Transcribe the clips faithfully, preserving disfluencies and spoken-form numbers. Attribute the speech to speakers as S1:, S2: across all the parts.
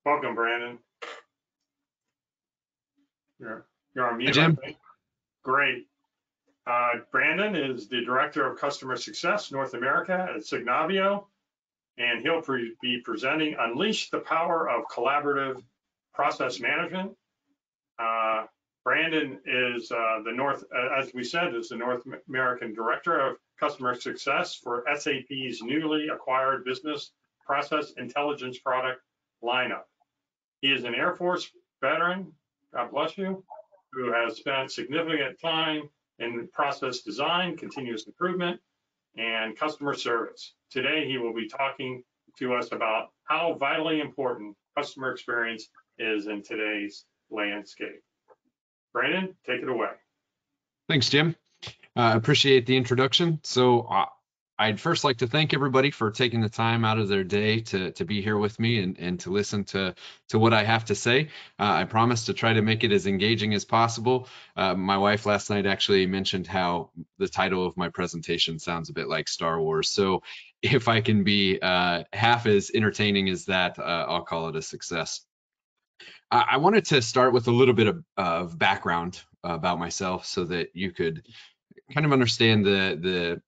S1: Welcome, Brandon. You're, you're on
S2: Hi,
S1: mute, I
S2: Jim.
S1: think. Great. Uh, Brandon is the Director of Customer Success North America at Signavio, and he'll pre be presenting Unleash the Power of Collaborative Process Management. Uh, Brandon is uh, the North, uh, as we said, is the North American Director of Customer Success for S A P's newly acquired business process intelligence product lineup. He is an Air Force veteran, God bless you, who has spent significant time in process design, continuous improvement, and customer service. Today, he will be talking to us about how vitally important customer experience is in today's landscape. Brandon, take it away.
S2: Thanks, Jim. I uh, appreciate the introduction. So uh, I'd first like to thank everybody for taking the time out of their day to, to be here with me and, and to listen to, to what I have to say. Uh, I promise to try to make it as engaging as possible. Uh, my wife last night actually mentioned how the title of my presentation sounds a bit like Star Wars. So if I can be uh, half as entertaining as that, uh, I'll call it a success. I wanted to start with a little bit of, of background about myself so that you could kind of understand the, the,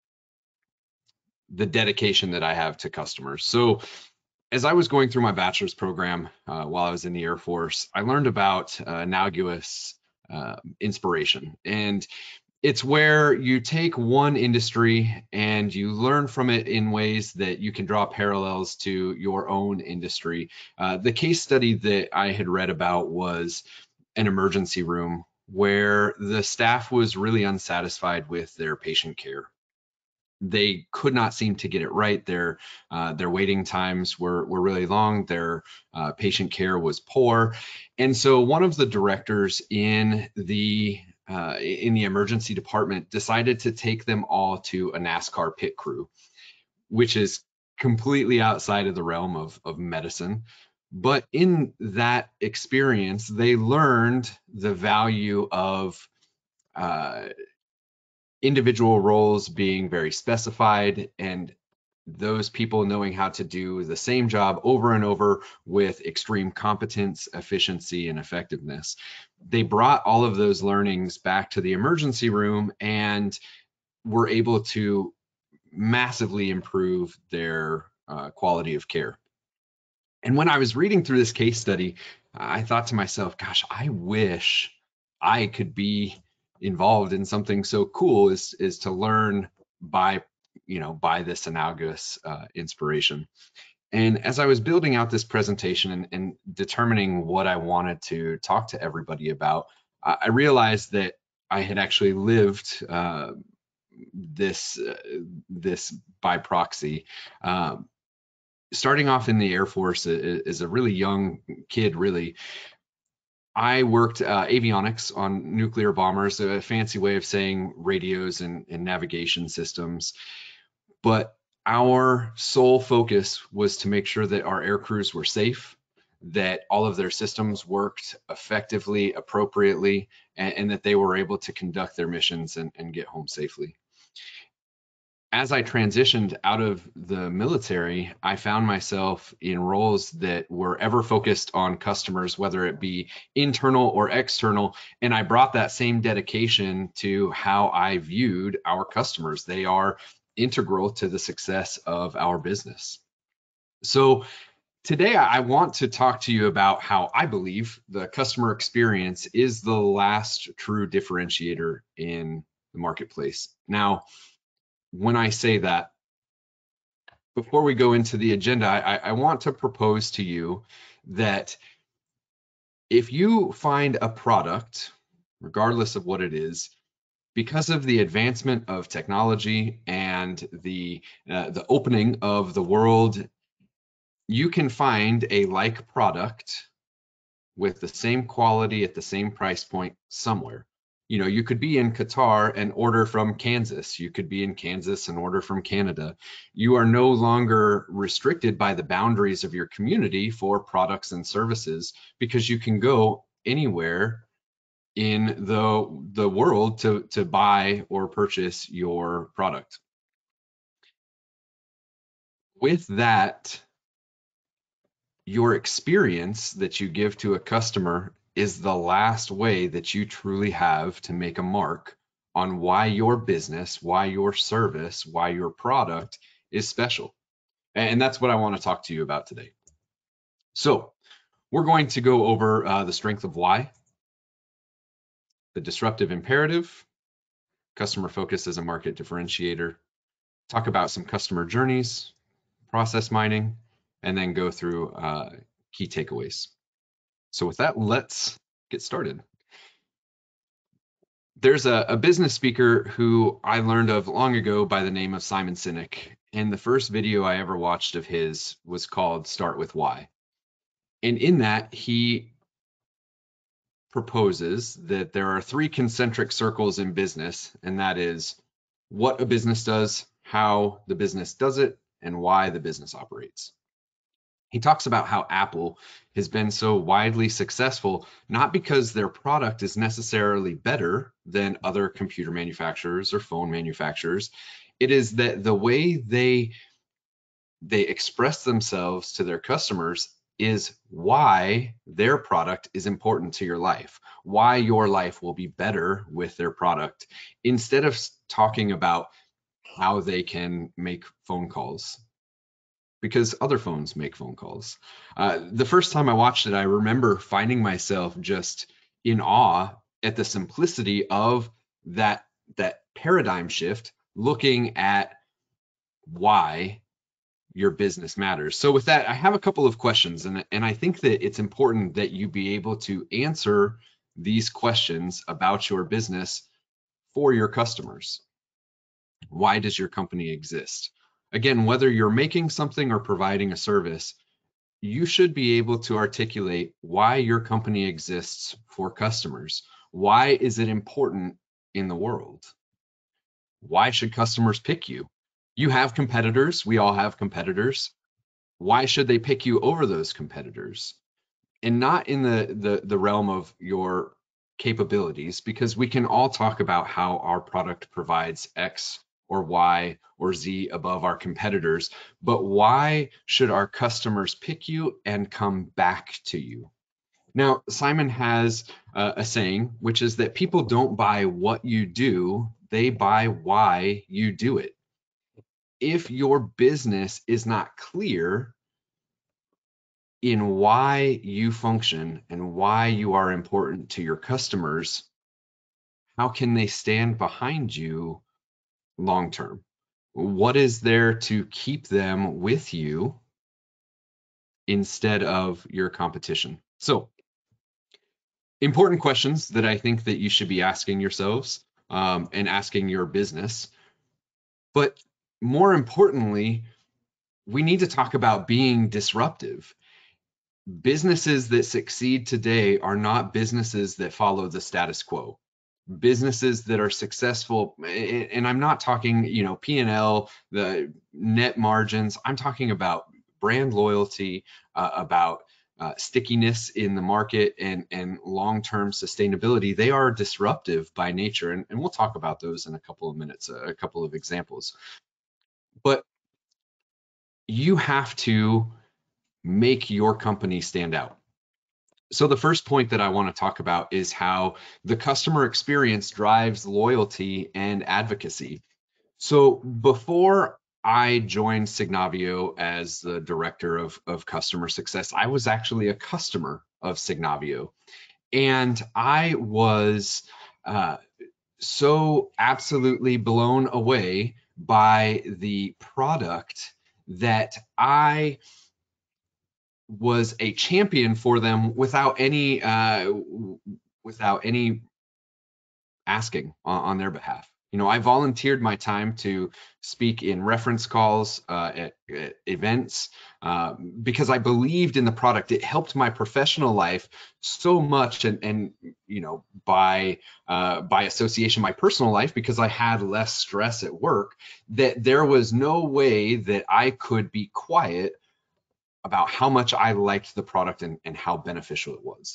S2: the dedication that I have to customers. So as I was going through my bachelor's program uh, while I was in the Air Force, I learned about uh, analogous uh, inspiration. And it's where you take one industry and you learn from it in ways that you can draw parallels to your own industry. Uh, the case study that I had read about was an emergency room where the staff was really unsatisfied with their patient care. They could not seem to get it right. Their uh, their waiting times were were really long. Their uh, patient care was poor, and so one of the directors in the uh, in the emergency department decided to take them all to a NASCAR pit crew, which is completely outside of the realm of of medicine. But in that experience, they learned the value of uh, individual roles being very specified and those people knowing how to do the same job over and over with extreme competence, efficiency, and effectiveness. They brought all of those learnings back to the emergency room and were able to massively improve their uh, quality of care. And when I was reading through this case study, I thought to myself, gosh, I wish I could be involved in something so cool is is to learn by you know by this analogous uh, inspiration. And as I was building out this presentation and, and determining what I wanted to talk to everybody about, I, I realized that I had actually lived uh, this uh, this by proxy. Um, starting off in the Air Force as a really young kid, really, I worked uh, avionics on nuclear bombers, a fancy way of saying radios and, and navigation systems. But our sole focus was to make sure that our air crews were safe, that all of their systems worked effectively, appropriately, and, and that they were able to conduct their missions and, and get home safely. As I transitioned out of the military, I found myself in roles that were ever focused on customers, whether it be internal or external. And I brought that same dedication to how I viewed our customers. They are integral to the success of our business. So today I want to talk to you about how I believe the customer experience is the last true differentiator in the marketplace. Now, when I say that, before we go into the agenda, I, I want to propose to you that if you find a product, regardless of what it is, because of the advancement of technology and the uh, the opening of the world, you can find a like product with the same quality at the same price point somewhere. You know, you could be in Qatar and order from Kansas. You could be in Kansas and order from Canada. You are no longer restricted by the boundaries of your community for products and services because you can go anywhere in the the world to to buy or purchase your product. With that, your experience that you give to a customer is the last way that you truly have to make a mark on why your business, why your service, why your product is special. And that's what I want to talk to you about today. So we're going to go over uh, the strength of why, the disruptive imperative, customer focus as a market differentiator, talk about some customer journeys, process mining, and then go through uh, key takeaways. So with that, let's get started. There's a, a business speaker who I learned of long ago by the name of Simon Sinek. And the first video I ever watched of his was called Start With Why. And in that, he proposes that there are three concentric circles in business, and that is what a business does, how the business does it, and why the business operates. He talks about how Apple has been so widely successful, not because their product is necessarily better than other computer manufacturers or phone manufacturers. It is that the way they, they express themselves to their customers is why their product is important to your life, why your life will be better with their product, instead of talking about how they can make phone calls, because other phones make phone calls. Uh, the first time I watched it, I remember finding myself just in awe at the simplicity of that, that paradigm shift, looking at why your business matters. So with that, I have a couple of questions, and, and I think that it's important that you be able to answer these questions about your business for your customers. Why does your company exist? Again, whether you're making something or providing a service, you should be able to articulate why your company exists for customers. Why is it important in the world? Why should customers pick you? You have competitors. We all have competitors. Why should they pick you over those competitors? And not in the, the, the realm of your capabilities, because we can all talk about how our product provides X or Y or Z above our competitors, but why should our customers pick you and come back to you? Now, Simon has uh, a saying, which is that people don't buy what you do, they buy why you do it. If your business is not clear in why you function and why you are important to your customers, how can they stand behind you long term? What is there to keep them with you instead of your competition? So, important questions that I think that you should be asking yourselves um, and asking your business. But more importantly, we need to talk about being disruptive. Businesses that succeed today are not businesses that follow the status quo. Businesses that are successful, and I'm not talking, you know, P and L, the net margins. I'm talking about brand loyalty, uh, about uh, stickiness in the market, and and long-term sustainability. They are disruptive by nature, and, and we'll talk about those in a couple of minutes, a couple of examples. But you have to make your company stand out. So the first point that I want to talk about is how the customer experience drives loyalty and advocacy. So before I joined Signavio as the director of, of customer success, I was actually a customer of Signavio. And I was uh, so absolutely blown away by the product that I was a champion for them without any uh, without any asking on, on their behalf. You know, I volunteered my time to speak in reference calls uh, at, at events uh, because I believed in the product. It helped my professional life so much, and, and you know, by uh, by association, my personal life, because I had less stress at work, that there was no way that I could be quiet about how much I liked the product and, and how beneficial it was.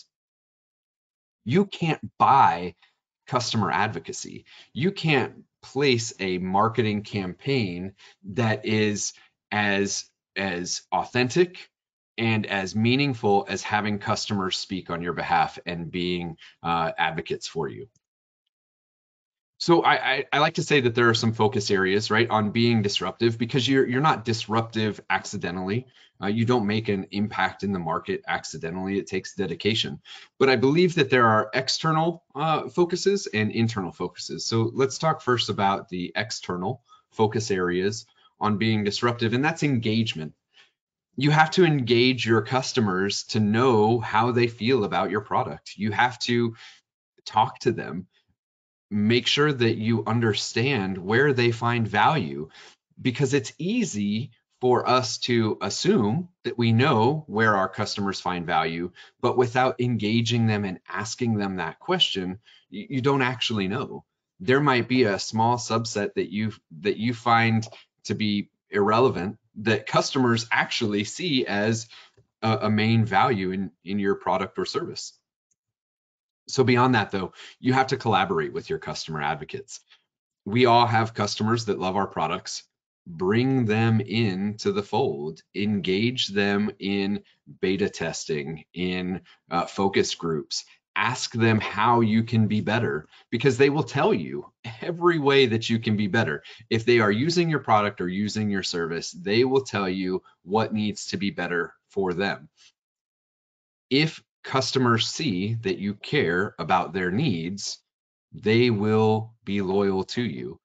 S2: You can't buy customer advocacy. You can't place a marketing campaign that is as, as authentic and as meaningful as having customers speak on your behalf and being uh, advocates for you. So I, I, I like to say that there are some focus areas, right, on being disruptive, because you're you're not disruptive accidentally. Uh, you don't make an impact in the market accidentally. It takes dedication. But I believe that there are external uh, focuses and internal focuses. So let's talk first about the external focus areas on being disruptive, and that's engagement. You have to engage your customers to know how they feel about your product. You have to talk to them, make sure that you understand where they find value, because it's easy for us to assume that we know where our customers find value, but without engaging them and asking them that question, you, you don't actually know. There might be a small subset that you that you find to be irrelevant that customers actually see as a, a main value in in your product or service. So beyond that, though, you have to collaborate with your customer advocates. We all have customers that love our products. Bring them into the fold, engage them in beta testing, in uh, focus groups, ask them how you can be better, because they will tell you every way that you can be better. If they are using your product or using your service, they will tell you what needs to be better for them. If customers see that you care about their needs, they will be loyal to you.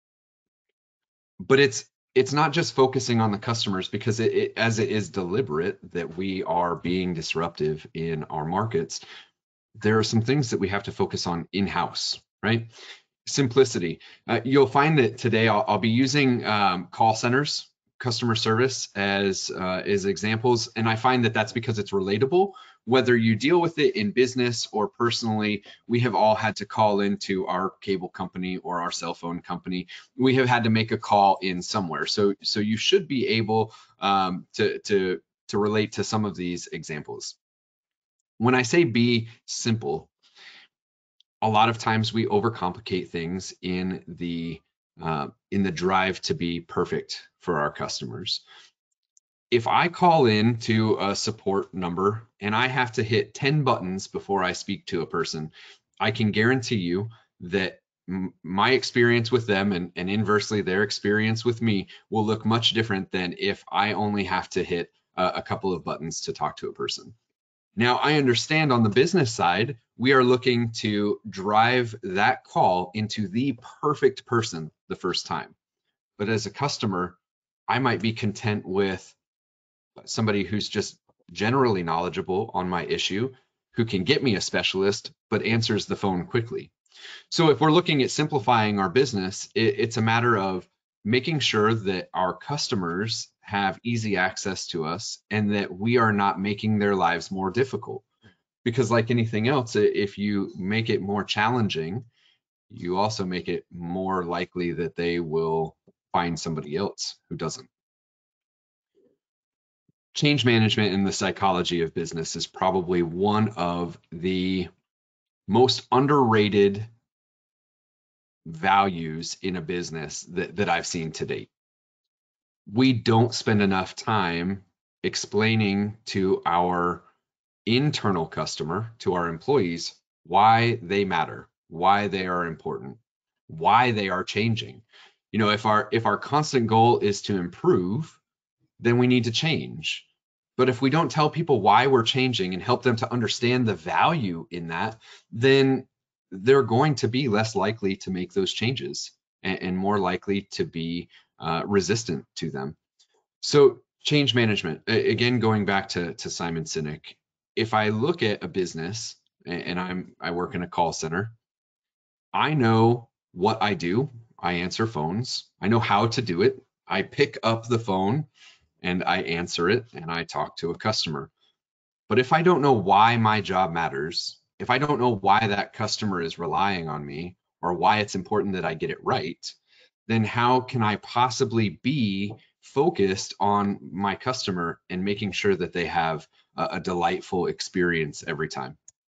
S2: But it's it's not just focusing on the customers, because it, it as it is deliberate that we are being disruptive in our markets, there are some things that we have to focus on in-house, right? Simplicity. Uh, you'll find that today I'll, I'll be using um, call centers, customer service as uh, as examples, and I find that that's because it's relatable. Whether you deal with it in business or personally, we have all had to call into our cable company or our cell phone company. We have had to make a call in somewhere. So so you should be able um, to to to relate to some of these examples. When I say be simple, a lot of times we overcomplicate things in the uh, in the drive to be perfect for our customers. If I call in to a support number and I have to hit ten buttons before I speak to a person, I can guarantee you that my experience with them and, and inversely their experience with me will look much different than if I only have to hit a, a couple of buttons to talk to a person. Now, I understand on the business side, we are looking to drive that call into the perfect person the first time. But as a customer, I might be content with somebody who's just generally knowledgeable on my issue, who can get me a specialist, but answers the phone quickly. So if we're looking at simplifying our business, it, it's a matter of making sure that our customers have easy access to us and that we are not making their lives more difficult. Because like anything else, if you make it more challenging, you also make it more likely that they will find somebody else who doesn't. Change management in the psychology of business is probably one of the most underrated values in a business that, that I've seen to date. We don't spend enough time explaining to our internal customer, to our employees, why they matter, why they are important, why they are changing. You know, if our if our constant goal is to improve, then we need to change. But if we don't tell people why we're changing and help them to understand the value in that, then they're going to be less likely to make those changes and, and more likely to be uh, resistant to them. So change management, again, going back to, to Simon Sinek, if I look at a business and I'm I work in a call center, I know what I do. I answer phones. I know how to do it. I pick up the phone and I answer it and I talk to a customer. But if I don't know why my job matters, if I don't know why that customer is relying on me or why it's important that I get it right, then how can I possibly be focused on my customer and making sure that they have a, a delightful experience every time?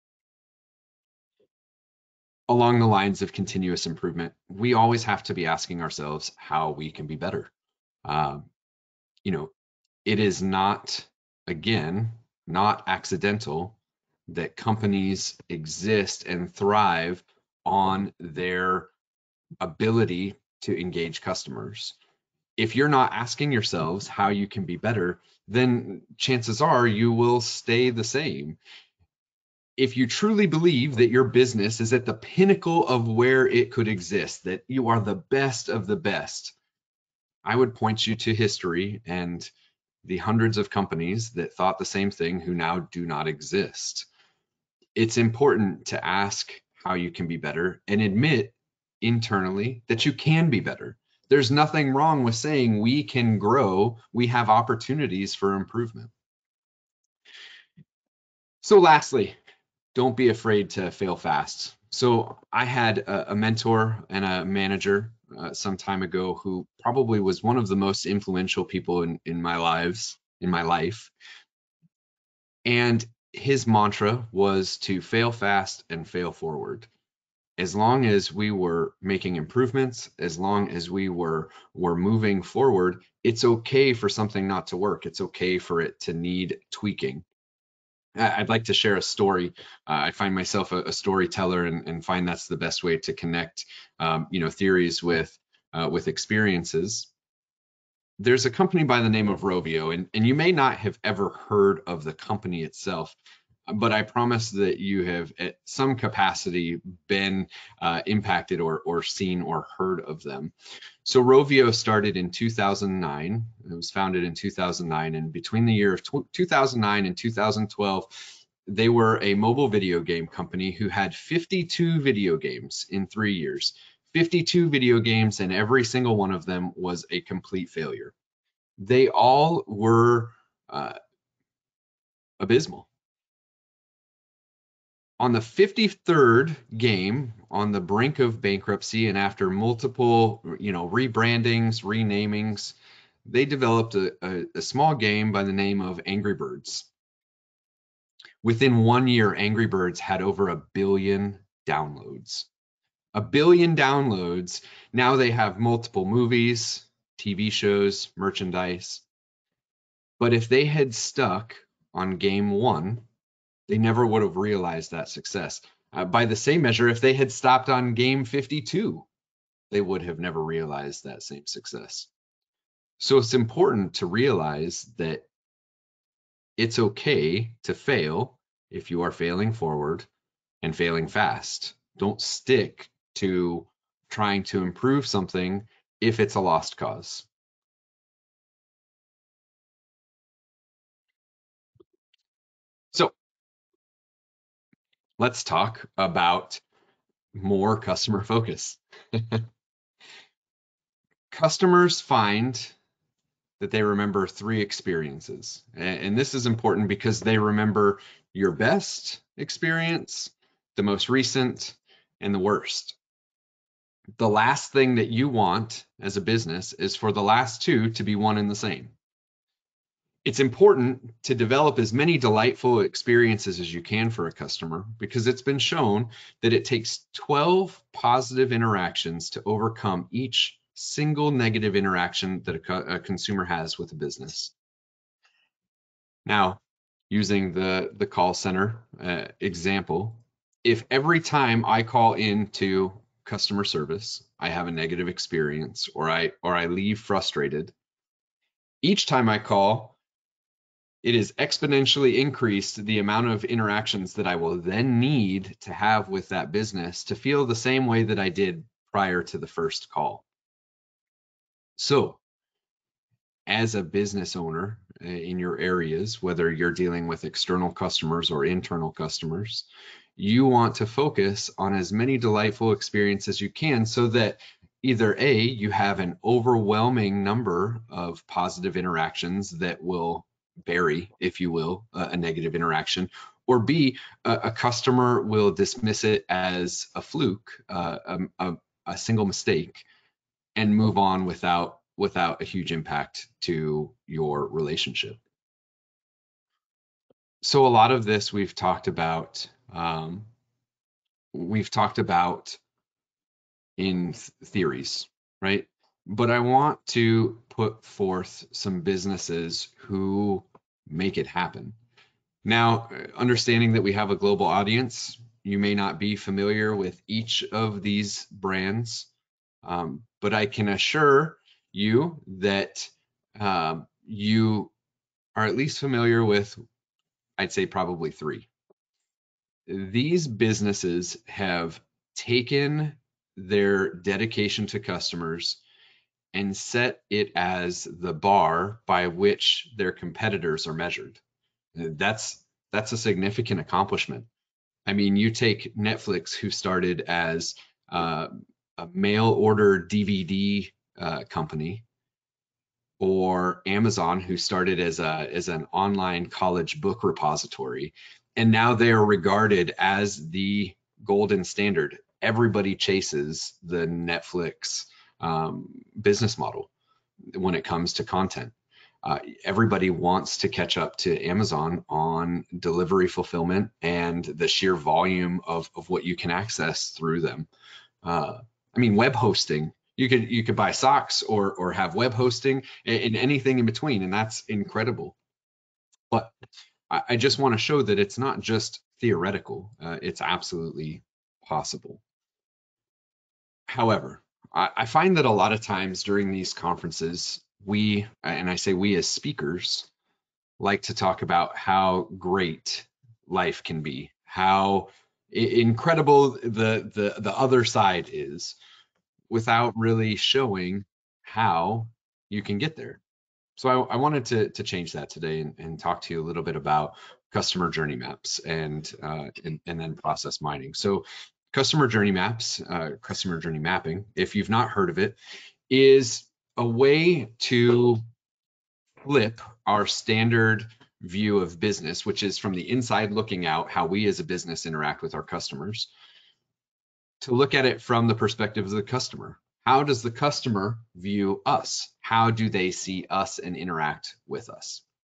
S2: Along the lines of continuous improvement, we always have to be asking ourselves how we can be better. Um, you know, it is not again, not accidental, that companies exist and thrive on their ability to engage customers. If you're not asking yourselves how you can be better, then chances are you will stay the same. If you truly believe that your business is at the pinnacle of where it could exist, that you are the best of the best, I would point you to history and the hundreds of companies that thought the same thing who now do not exist. It's important to ask how you can be better and admit internally that you can be better. There's nothing wrong with saying we can grow, we have opportunities for improvement. So lastly, don't be afraid to fail fast. So I had a, a mentor and a manager uh, some time ago who probably was one of the most influential people in, in my lives, in my life. And his mantra was to fail fast and fail forward. As long as we were making improvements, as long as we were were moving forward, it's okay for something not to work. It's okay for it to need tweaking. I'd like to share a story. Uh, I find myself a, a storyteller and, and find that's the best way to connect, um, you know, theories with uh, with experiences. There's a company by the name of Rovio, and, and you may not have ever heard of the company itself, but I promise that you have at some capacity been uh, impacted or, or seen or heard of them. So Rovio started in two thousand nine. It was founded in two thousand nine, and between the year of two thousand nine and two thousand twelve, they were a mobile video game company who had fifty-two video games in three years. fifty-two video games, and every single one of them was a complete failure. They all were uh, abysmal. On the fifty-third game, on the brink of bankruptcy, and after multiple, you know, rebrandings, renamings, they developed a, a, a small game by the name of Angry Birds. Within one year, Angry Birds had over a billion downloads. A billion downloads. Now they have multiple movies, T V shows, merchandise. But if they had stuck on game one, they never would have realized that success. Uh, by the same measure, if they had stopped on game fifty-two, they would have never realized that same success. So it's important to realize that it's okay to fail if you are failing forward and failing fast. Don't stick to trying to improve something if it's a lost cause. So let's talk about more customer focus. Customers find that they remember three experiences. And this is important because they remember your best experience, the most recent, and the worst. The last thing that you want as a business is for the last two to be one and the same. It's important to develop as many delightful experiences as you can for a customer because it's been shown that it takes twelve positive interactions to overcome each single negative interaction that a, co a consumer has with a business. Now, using the, the call center uh, example, if every time I call into customer service, I have a negative experience or I, or I leave frustrated, each time I call, it is exponentially increased the amount of interactions that I will then need to have with that business to feel the same way that I did prior to the first call. So, as a business owner in your areas, whether you're dealing with external customers or internal customers, you want to focus on as many delightful experiences as you can so that either A, you have an overwhelming number of positive interactions that will bury, if you will, a negative interaction, or B, a, a customer will dismiss it as a fluke, uh, a, a single mistake, and move on without without a huge impact to your relationship. So a lot of this we've talked about, um, we've talked about in th theories, right? But I want to put forth some businesses who make it happen. Now, understanding that we have a global audience, you may not be familiar with each of these brands, um, but I can assure you that um, you are at least familiar with, I'd say probably three. These businesses have taken their dedication to customers and set it as the bar by which their competitors are measured. That's that's a significant accomplishment. I mean, you take Netflix, who started as uh, a mail order D V D uh, company, or Amazon, who started as a as an online college book repository, and now they are regarded as the golden standard. Everybody chases the Netflix um, business model when it comes to content. Uh, everybody wants to catch up to Amazon on delivery fulfillment and the sheer volume of, of what you can access through them. Uh, I mean, web hosting, you could you could buy socks or or have web hosting and, and anything in between, and that's incredible. But I, I just want to show that it's not just theoretical; uh, it's absolutely possible. However, I, I find that a lot of times during these conferences, we, and I say we as speakers, like to talk about how great life can be, how incredible the the the other side is, without really showing how you can get there. So I, I wanted to to change that today and, and talk to you a little bit about customer journey maps and uh, and, and then process mining. So customer journey maps, uh, customer journey mapping, if you've not heard of it, is a way to flip our standard view of business, which is from the inside looking out, how we as a business interact with our customers, to look at it from the perspective of the customer. How does the customer view us? How do they see us and interact with us?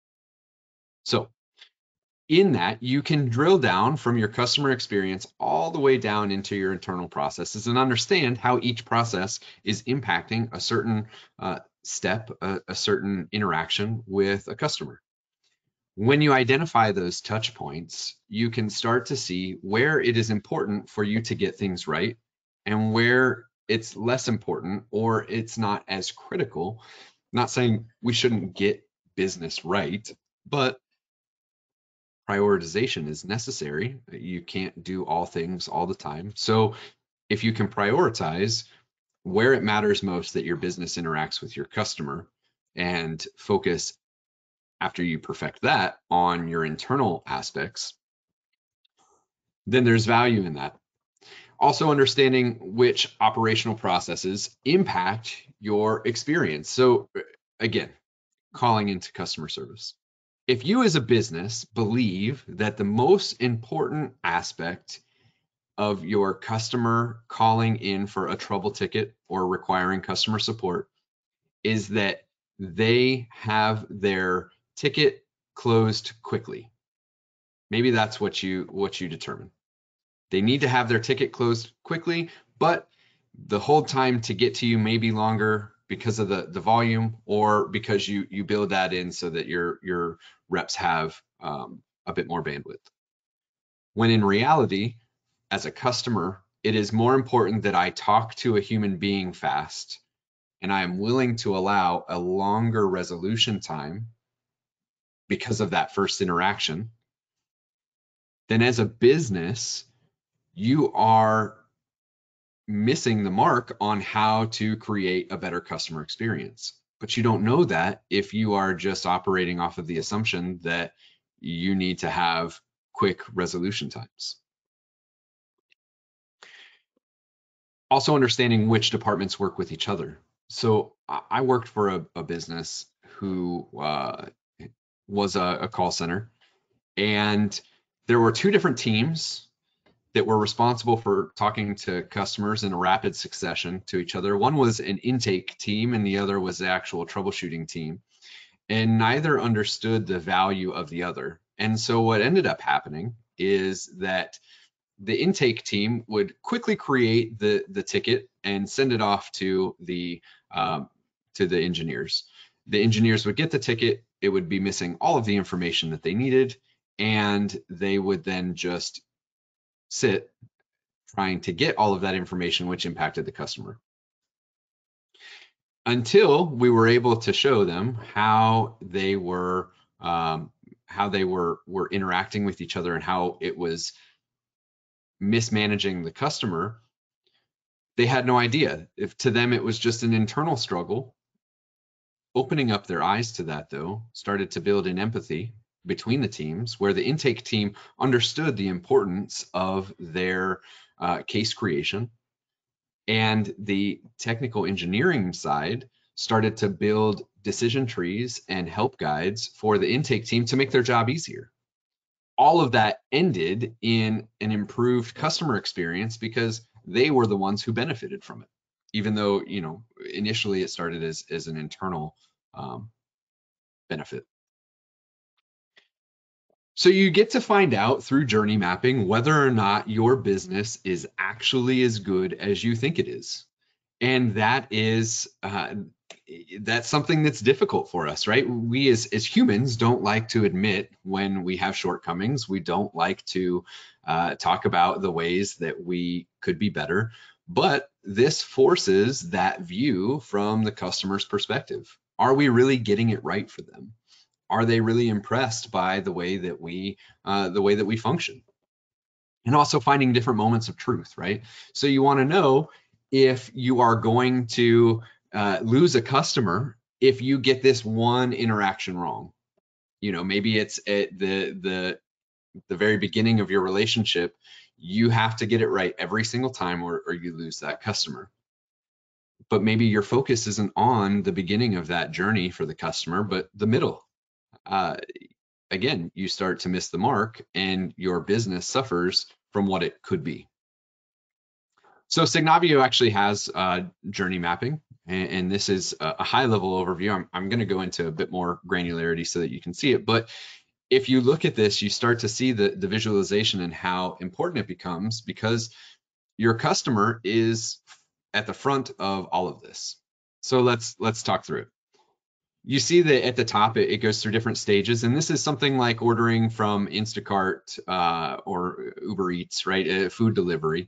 S2: So in that, you can drill down from your customer experience all the way down into your internal processes and understand how each process is impacting a certain uh, step, a, a certain interaction with a customer. When you identify those touch points, you can start to see where it is important for you to get things right and where it's less important or it's not as critical. I'm not saying we shouldn't get business right, but prioritization is necessary. You can't do all things all the time. So if you can prioritize where it matters most that your business interacts with your customer and focus, after you perfect that, on your internal aspects, then there's value in that. Also understanding which operational processes impact your experience. So again, calling into customer service. If you as a business believe that the most important aspect of your customer calling in for a trouble ticket or requiring customer support is that they have their ticket closed quickly, maybe that's what you what you determine. They need to have their ticket closed quickly, but the hold time to get to you may be longer because of the the volume, or because you you build that in so that your your reps have um, a bit more bandwidth. When in reality, as a customer, it is more important that I talk to a human being fast, and I am willing to allow a longer resolution time because of that first interaction. Then as a business, you are missing the mark on how to create a better customer experience. But you don't know that if you are just operating off of the assumption that you need to have quick resolution times. Also understanding which departments work with each other. So I worked for a, a business who uh, was a, a call center, and there were two different teams that were responsible for talking to customers in a rapid succession to each other. One was an intake team and the other was the actual troubleshooting team. And neither understood the value of the other. And so what ended up happening is that the intake team would quickly create the, the ticket and send it off to the, um, to the engineers. The engineers would get the ticket, it would be missing all of the information that they needed, and they would then just sit trying to get all of that information, which impacted the customer. Until we were able to show them how they were um, how they were were interacting with each other and how it was mismanaging the customer. They had no idea. If to them it was just an internal struggle. Opening up their eyes to that, though, started to build an empathy between the teams, where the intake team understood the importance of their uh, case creation, and the technical engineering side started to build decision trees and help guides for the intake team to make their job easier. All of that ended in an improved customer experience because they were the ones who benefited from it, even though, you know, initially it started as, as an internal um, benefit. So you get to find out through journey mapping whether or not your business is actually as good as you think it is. And that is, uh, that's something that's difficult for us, right? We as, as humans don't like to admit when we have shortcomings. We don't like to uh, talk about the ways that we could be better, but this forces that view from the customer's perspective. Are we really getting it right for them? Are they really impressed by the way that we, uh, the way that we function? And also finding different moments of truth, right? So you want to know if you are going to uh, lose a customer if you get this one interaction wrong. You know, maybe it's at the the the very beginning of your relationship. You have to get it right every single time, or, or you lose that customer. But maybe your focus isn't on the beginning of that journey for the customer, but the middle. Uh, again, you start to miss the mark, and your business suffers from what it could be. So Signavio actually has uh, journey mapping, and, and this is a, a high-level overview. I'm, I'm going to go into a bit more granularity so that you can see it. But if you look at this, you start to see the, the visualization and how important it becomes, because your customer is at the front of all of this. So let's let's talk through it. You see that at the top, it, it goes through different stages, and this is something like ordering from Instacart uh, or Uber Eats, right? Uh, food delivery.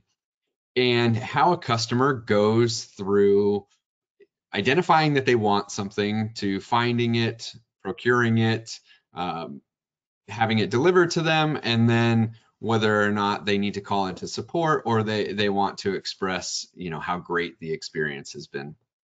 S2: And how a customer goes through identifying that they want something, to finding it, procuring it, um, having it delivered to them, and then whether or not they need to call into support or they, they want to express, you know, how great the experience has been.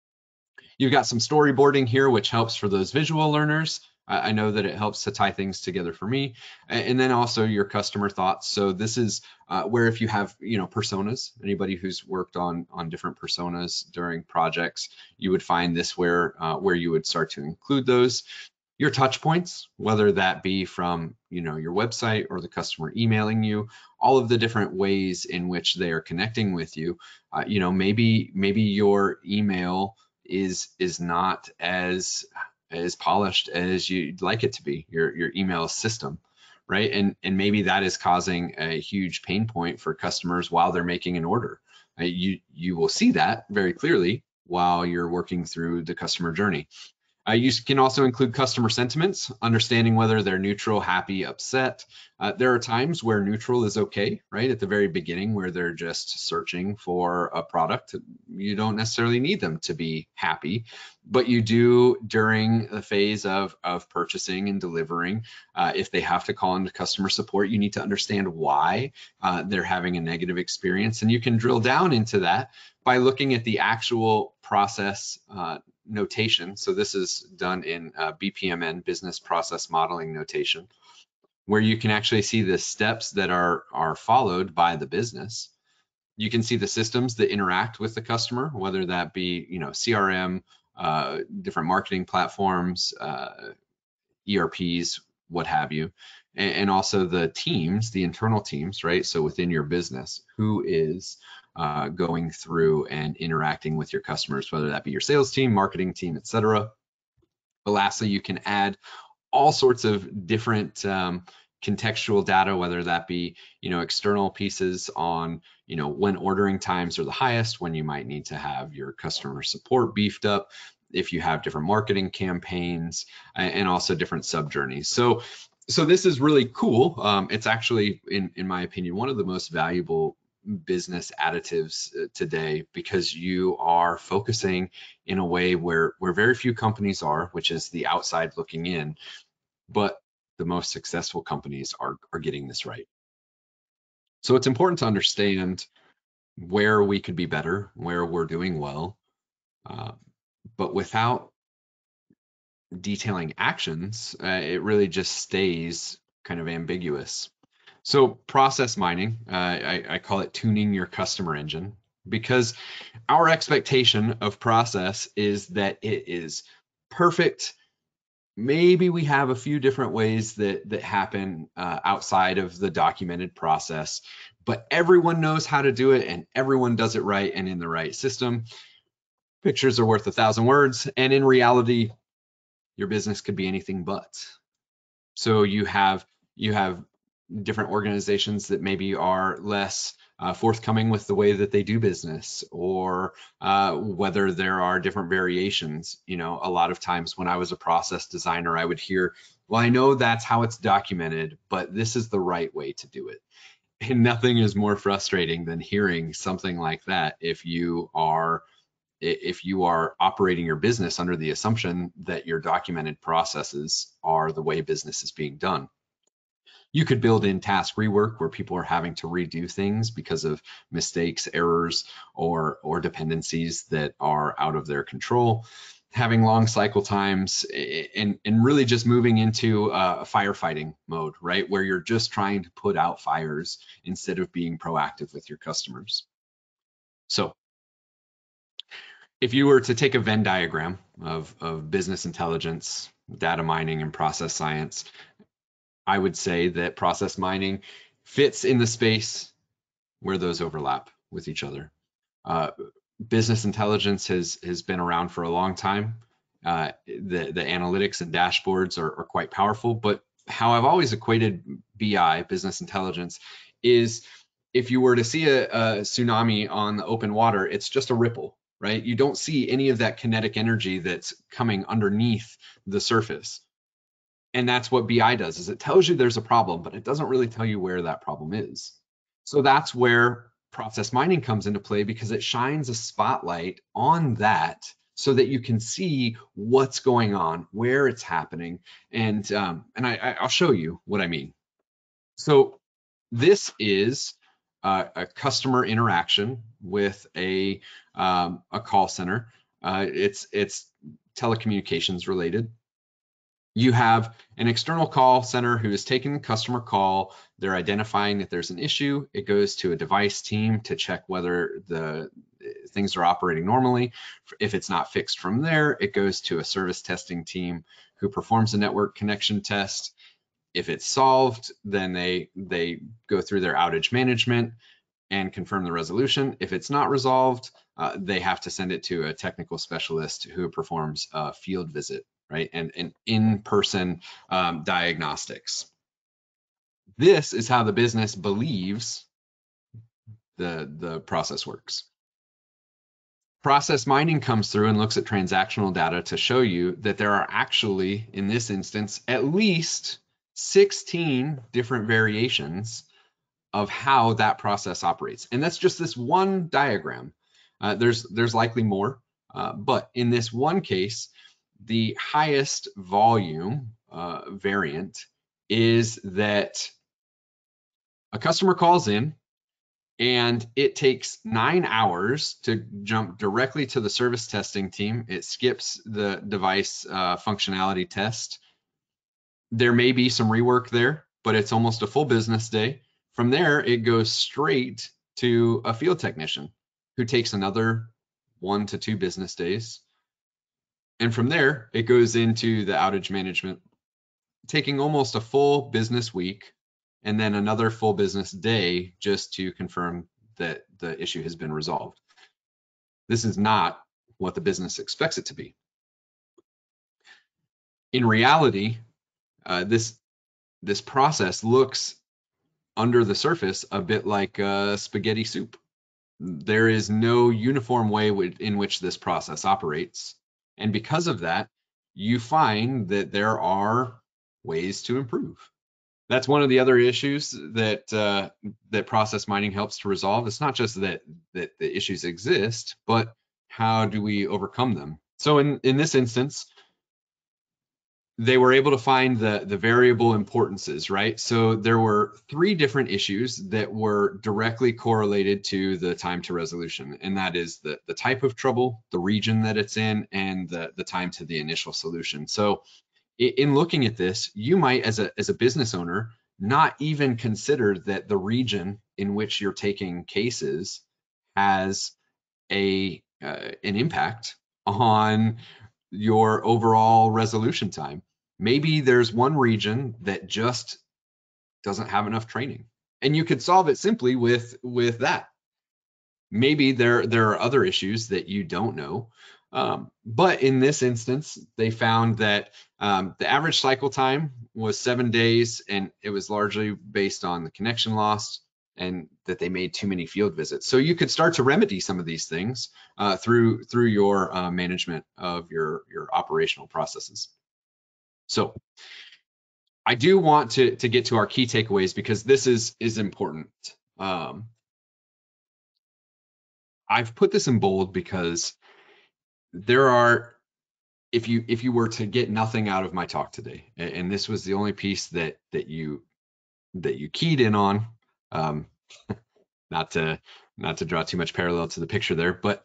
S2: You've got some storyboarding here, which helps for those visual learners. I know that it helps to tie things together for me. And then also your customer thoughts. So this is uh, where if you have, you know, personas, anybody who's worked on on different personas during projects, you would find this where uh, where you would start to include those. Your touch points, whether that be from, you know, your website or the customer emailing you, all of the different ways in which they are connecting with you. Uh, you know, maybe maybe your email is is not as as polished as you'd like it to be, your your email system, right? And and maybe that is causing a huge pain point for customers while they're making an order. Uh, you you will see that very clearly while you're working through the customer journey. Uh, you can also include customer sentiments, understanding whether they're neutral, happy, upset. Uh, there are times where neutral is okay, right? At the very beginning, where they're just searching for a product. You don't necessarily need them to be happy, but you do during the phase of, of purchasing and delivering. Uh, if they have to call into customer support, you need to understand why uh, they're having a negative experience. And you can drill down into that by looking at the actual process uh, notation. So this is done in uh, B P M N, business process modeling notation, where you can actually see the steps that are are followed by the business. You can see the systems that interact with the customer, whether that be, you know, C R M, uh, different marketing platforms, uh, E R Ps, what have you, and, and also the teams, the internal teams, right? So within your business, who is uh, going through and interacting with your customers, whether that be your sales team, marketing team, et cetera. But lastly, you can add all sorts of different um, contextual data, whether that be, you know, external pieces on, you know, when ordering times are the highest, when you might need to have your customer support beefed up. if you have different marketing campaigns, and also different sub-journeys. So, so this is really cool. Um, it's actually, in, in my opinion, one of the most valuable business additives today, because you are focusing in a way where, where very few companies are, which is the outside looking in, but the most successful companies are, are getting this right. So it's important to understand where we could be better, where we're doing well, uh, but without detailing actions, uh, it really just stays kind of ambiguous. So process mining, uh, I, I call it tuning your customer engine, because our expectation of process is that it is perfect. Maybe we have a few different ways that that happen uh, outside of the documented process, but everyone knows how to do it and everyone does it right and in the right system. Pictures are worth a thousand words, and in reality, your business could be anything but. So you have you have different organizations that maybe are less uh, forthcoming with the way that they do business, or uh, whether there are different variations. You know, a lot of times when I was a process designer, I would hear, well, I know that's how it's documented, but this is the right way to do it. And nothing is more frustrating than hearing something like that if you are if you are operating your business under the assumption that your documented processes are the way business is being done. You could build in task rework where people are having to redo things because of mistakes, errors, or, or dependencies that are out of their control. Having long cycle times, and, and really just moving into a firefighting mode, right? Where you're just trying to put out fires instead of being proactive with your customers. So if you were to take a Venn diagram of, of business intelligence, data mining, and process science, I would say that process mining fits in the space where those overlap with each other. Uh, business intelligence has, has been around for a long time. Uh, the, the analytics and dashboards are, are quite powerful, but how I've always equated B I, business intelligence, is if you were to see a, a tsunami on the open water, it's just a ripple, right? You don't see any of that kinetic energy that's coming underneath the surface. And that's what B I does, is it tells you there's a problem, but it doesn't really tell you where that problem is. So that's where process mining comes into play, because it shines a spotlight on that so that you can see what's going on, where it's happening. And, um, and I, I'll show you what I mean. So this is uh, a customer interaction with a, um, a call center. Uh, it's, it's telecommunications related. You have an external call center who is taking the customer call. They're identifying that there's an issue. It goes to a device team to check whether the things are operating normally. If it's not fixed from there, it goes to a service testing team who performs a network connection test. If it's solved, then they, they go through their outage management and confirm the resolution. If it's not resolved, uh, they have to send it to a technical specialist who performs a field visit, right? And, and in-person um, diagnostics. This is how the business believes the, the process works. Process mining comes through and looks at transactional data to show you that there are actually, in this instance, at least sixteen different variations of how that process operates. And that's just this one diagram. Uh, there's, there's likely more, uh, but in this one case, the highest volume uh, variant is that a customer calls in and it takes nine hours to jump directly to the service testing team. It skips the device uh, functionality test. There may be some rework there, but it's almost a full business day. From there, it goes straight to a field technician who takes another one to two business days. And from there, it goes into the outage management, taking almost a full business week and then another full business day just to confirm that the issue has been resolved. This is not what the business expects it to be. In reality, uh, this, this process looks under the surface a bit like uh, spaghetti soup. There is no uniform way in which this process operates. And because of that, you find that there are ways to improve. That's one of the other issues that uh, that process mining helps to resolve. It's not just that that the issues exist, but how do we overcome them? So in in this instance, they were able to find the the variable importances, right? So there were three different issues that were directly correlated to the time to resolution, and that is the the type of trouble, the region that it's in, and the the time to the initial solution. So in looking at this, you might, as a as a business owner, not even consider that the region in which you're taking cases has a uh, an impact on your overall resolution time. Maybe there's one region that just doesn't have enough training, and you could solve it simply with with that. Maybe there there are other issues that you don't know, um, but in this instance, they found that um, the average cycle time was seven days, and it was largely based on the connection loss and that they made too many field visits. So you could start to remedy some of these things uh, through through your uh, management of your your operational processes. So I do want to to get to our key takeaways because this is is important. Um, I've put this in bold because there are, if you if you were to get nothing out of my talk today, and this was the only piece that that you that you keyed in on, um, not to not to draw too much parallel to the picture there, but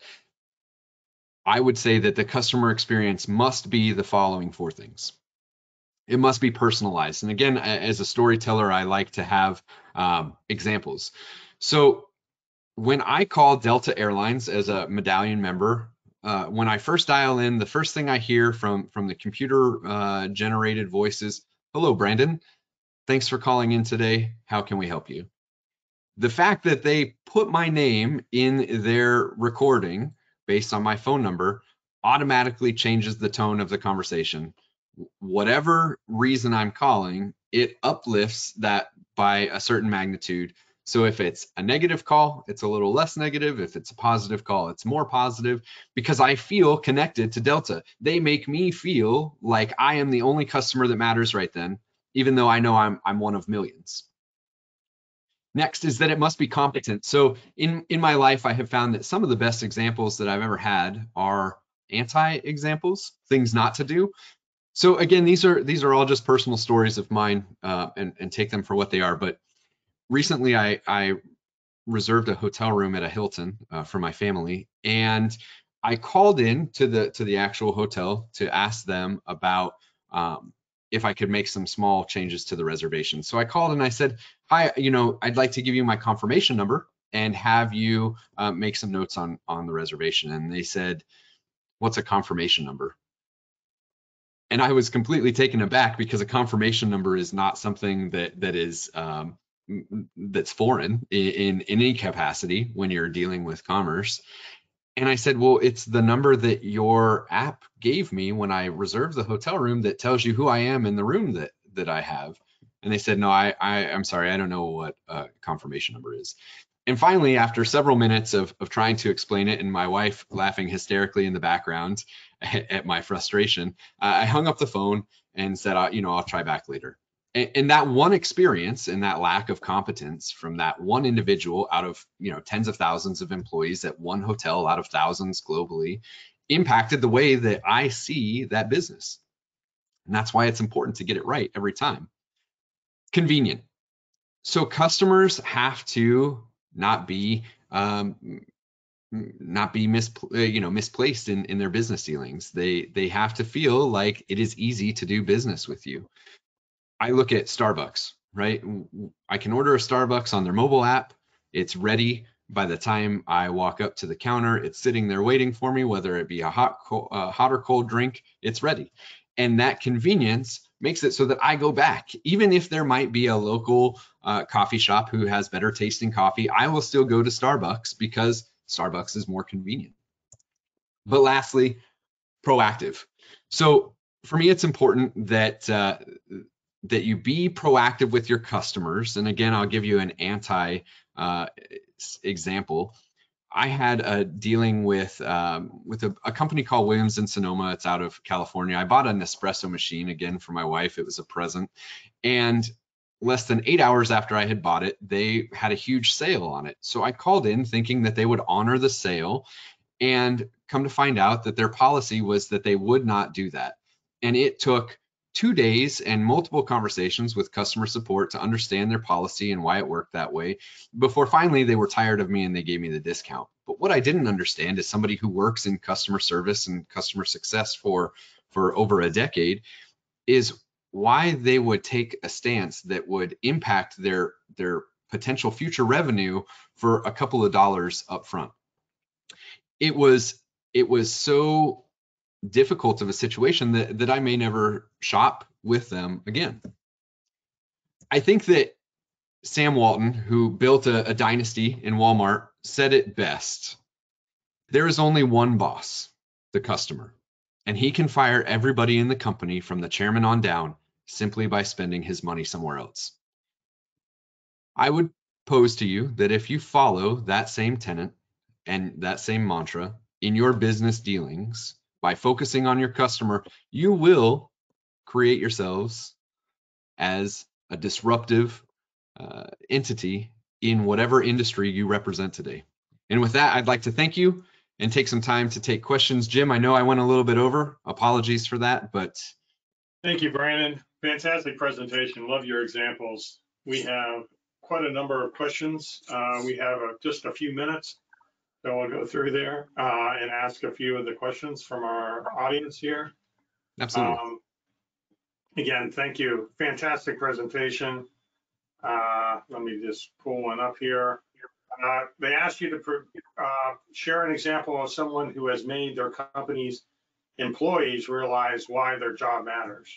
S2: I would say that the customer experience must be the following four things. It must be personalized, and again, as a storyteller, I like to have um, examples. So when I call Delta Airlines as a medallion member, uh, when I first dial in, the first thing I hear from, from the computer uh, generated voice is, "Hello, Brandon. Thanks for calling in today. How can we help you?" The fact that they put my name in their recording based on my phone number automatically changes the tone of the conversation. Whatever reason I'm calling, it uplifts that by a certain magnitude. So if it's a negative call, it's a little less negative. If it's a positive call, it's more positive, because I feel connected to Delta. They make me feel like I am the only customer that matters right then, even though I know I'm, I'm one of millions. Next is that it must be competent. So in, in my life, I have found that some of the best examples that I've ever had are anti-examples, things not to do. So again, these are these are all just personal stories of mine, uh, and, and take them for what they are. But recently, I, I reserved a hotel room at a Hilton uh, for my family, and I called in to the to the actual hotel to ask them about um, if I could make some small changes to the reservation. So I called and I said, "Hi, you know, I'd like to give you my confirmation number and have you uh, make some notes on on the reservation." And they said, "What's a confirmation number?" And I was completely taken aback because a confirmation number is not something that that is um, that's foreign in, in any capacity when you're dealing with commerce. And I said, "Well, it's the number that your app gave me when I reserved the hotel room that tells you who I am in the room that that I have." And they said, "No, I, I I'm sorry, I don't know what a confirmation number is." And finally, after several minutes of, of trying to explain it and my wife laughing hysterically in the background at, at my frustration, uh, I hung up the phone and said, uh, you know, I'll try back later. And, and that one experience and that lack of competence from that one individual out of, you know, tens of thousands of employees at one hotel out of thousands globally impacted the way that I see that business. And that's why it's important to get it right every time. Convenient. So customers have to not be um, not be mis you know misplaced in in their business dealings. They they have to feel like it is easy to do business with you. I look at Starbucks, right? I can order a Starbucks on their mobile app. It's ready by the time I walk up to the counter. It's sitting there waiting for me, whether it be a hot, cold, uh, hot or cold drink. It's ready, and that convenience makes it so that I go back. Even if there might be a local uh, coffee shop who has better tasting coffee, I will still go to Starbucks because Starbucks is more convenient. But lastly, proactive. So for me, it's important that uh, that you be proactive with your customers. And again, I'll give you an anti uh, example. I had a dealing with um, with a, a company called Williams and Sonoma. It's out of California. I bought an espresso machine again for my wife. It was a present, and less than eight hours after I had bought it, they had a huge sale on it. So I called in thinking that they would honor the sale, and come to find out that their policy was that they would not do that. And it took two days and multiple conversations with customer support to understand their policy and why it worked that way before finally they were tired of me and they gave me the discount. But what I didn't understand is somebody who works in customer service and customer success for, for over a decade is why they would take a stance that would impact their, their potential future revenue for a couple of dollars up front. It was, it was so difficult of a situation that, that I may never shop with them again. I think that Sam Walton, who built a, a dynasty in Walmart, said it best. There is only one boss, the customer, and he can fire everybody in the company from the chairman on down simply by spending his money somewhere else. I would pose to you that if you follow that same tenet and that same mantra in your business dealings, by focusing on your customer, you will create yourselves as a disruptive uh, entity in whatever industry you represent today. And with that, I'd like to thank you and take some time to take questions. Jim, I know I went a little bit over. Apologies for that, but.
S1: Thank you, Brandon. Fantastic presentation. Love your examples. We have quite a number of questions. Uh, we have a, just a few minutes. So I'll go through there uh, and ask a few of the questions from our audience here.
S2: Absolutely.
S1: Um, again, thank you. Fantastic presentation. Uh, let me just pull one up here. Uh, they asked you to uh, share an example of someone who has made their company's employees realize why their job matters.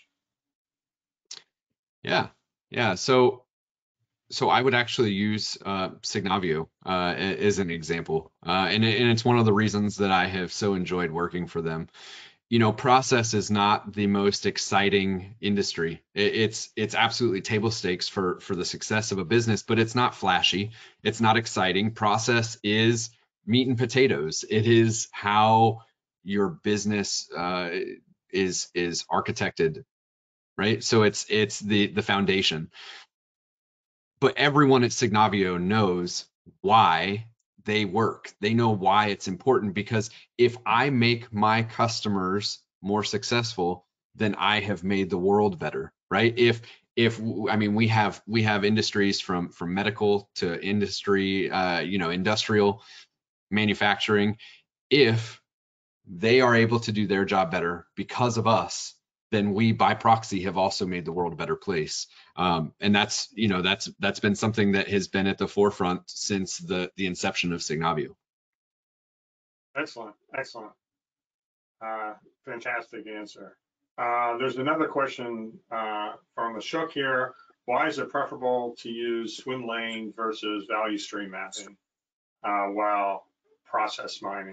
S2: Yeah, yeah. So, so I would actually use uh, Signavio uh, as an example, uh, and, and it's one of the reasons that I have so enjoyed working for them. You know, process is not the most exciting industry. It's it's absolutely table stakes for for the success of a business, but it's not flashy. It's not exciting. Process is meat and potatoes. It is how your business uh, is is architected, right? So it's it's the the foundation. But everyone at Signavio knows why they work. They know why it's important, because if I make my customers more successful, then I have made the world better, right? If if I mean we have we have industries from from medical to industry, uh, you know, industrial, manufacturing. If they are able to do their job better because of us, then we by proxy have also made the world a better place. Um, and that's, you know, that's that's been something that has been at the forefront since the the inception of Signavio.
S1: Excellent, excellent. Uh, fantastic answer. Uh, there's another question uh, from Ashok here. Why is it preferable to use swim lane versus value stream mapping uh, while process mining?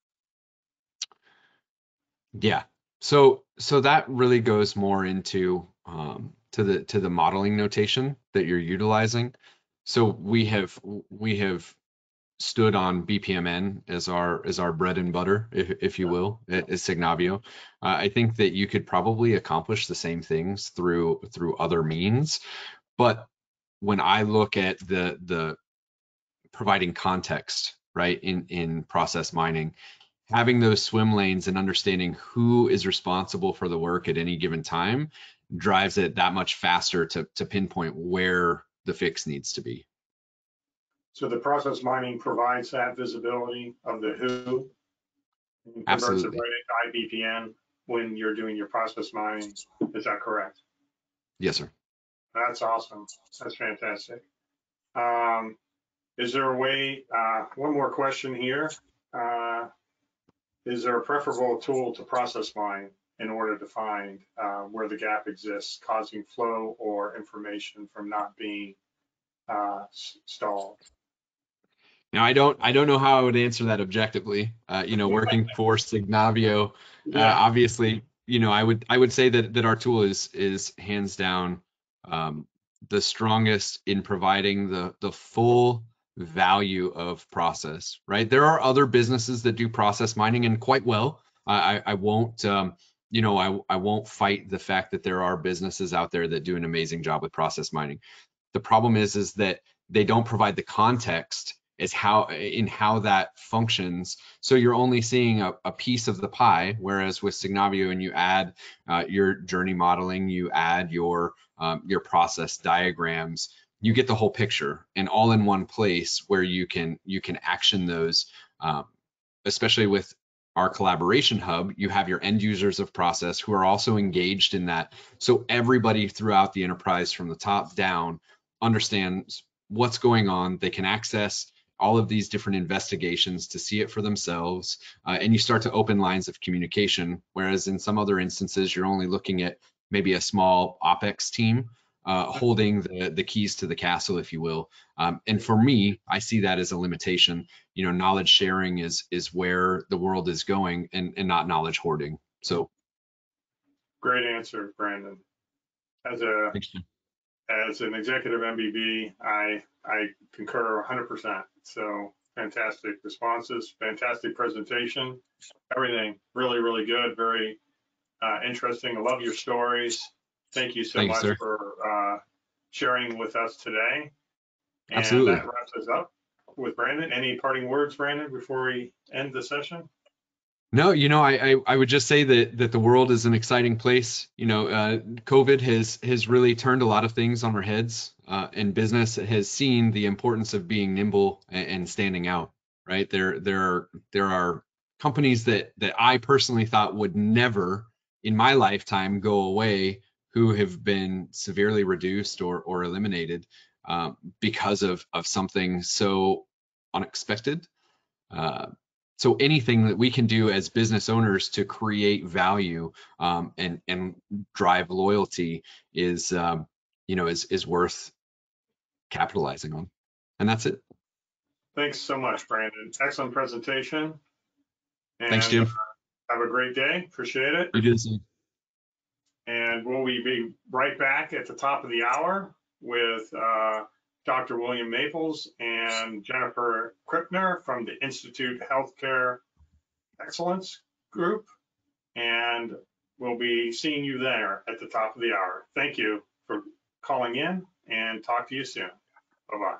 S2: Yeah. So so that really goes more into um, to the to the modeling notation that you're utilizing. So we have we have stood on B P M N as our as our bread and butter, if if you will, at, at Signavio. Uh, I think that you could probably accomplish the same things through through other means, but when I look at the the providing context, right, in in process mining, having those swim lanes and understanding who is responsible for the work at any given time drives it that much faster to, to pinpoint where the fix needs to be.
S1: So the process mining provides that visibility of the who and converts
S2: Absolutely.
S1: it right into I B P N when you're doing your process mining. Is that correct?
S2: Yes, sir.
S1: That's awesome. That's fantastic. Um, is there a way, uh, one more question here. Uh, is there a preferable tool to process mine in order to find uh, where the gap exists, causing flow or information from not being uh, stalled?
S2: Now, I don't I don't know how I would answer that objectively. Uh, you know, working for Signavio, uh,
S1: Yeah.
S2: obviously, you know, I would I would say that that our tool is is hands down um, the strongest in providing the the full value of process, right? There are other businesses that do process mining and quite well. I, I won't, um, you know, I, I won't fight the fact that there are businesses out there that do an amazing job with process mining. The problem is, is that they don't provide the context as how in how that functions. So you're only seeing a, a piece of the pie, whereas with Signavio, and you add uh, your journey modeling, you add your um, your process diagrams, you get the whole picture, and all in one place where you can you can action those. Um, especially with our collaboration hub, you have your end users of process who are also engaged in that. So everybody throughout the enterprise from the top down understands what's going on. They can access all of these different investigations to see it for themselves. Uh, and you start to open lines of communication, whereas in some other instances, you're only looking at maybe a small OpEx team uh, holding the, the keys to the castle, if you will. Um, and for me, I see that as a limitation. You know, knowledge sharing is is where the world is going, and, and not knowledge hoarding. So
S1: Great answer, Brandon. As a
S2: thanks,
S1: as an executive M B B, I I concur one hundred percent. So fantastic responses, fantastic presentation, everything really, really good, very uh, interesting. I love your stories. Thank you so
S2: Thank you,
S1: much
S2: sir.
S1: for uh, sharing with us today. And
S2: Absolutely.
S1: that wraps us up with Brandon. Any parting words, Brandon, before we end the session?
S2: No, you know, I, I I would just say that that the world is an exciting place. You know, uh, COVID has has really turned a lot of things on our heads, uh, and business has seen the importance of being nimble and, and standing out. Right there, there are there are companies that that I personally thought would never in my lifetime go away, who have been severely reduced or or eliminated um, because of of something so unexpected. Uh, so anything that we can do as business owners to create value um, and and drive loyalty is um, you know is is worth capitalizing on. And that's it.
S1: Thanks so much, Brandon. Excellent presentation.
S2: Thanks,
S1: And uh,
S2: Jim.
S1: have a great day. Appreciate it.
S2: You do the same.
S1: And we'll be right back at the top of the hour with uh, Doctor William Maples and Jennifer Krippner from the Institute Healthcare Excellence Group. And we'll be seeing you there at the top of the hour. Thank you for calling in, and talk to you soon. Bye-bye.